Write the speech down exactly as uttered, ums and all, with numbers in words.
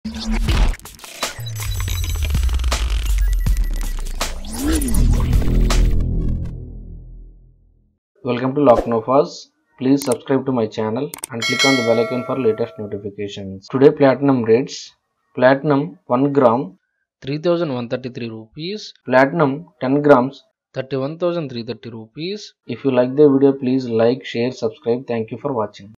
Welcome to Laacnofas. Please subscribe to my channel and click on the bell icon for latest notifications. Today platinum rates: platinum one gram three thousand one hundred thirty-three rupees, platinum ten grams thirty-one thousand three hundred thirty rupees. If you like the video, please like, share, subscribe. Thank you for watching.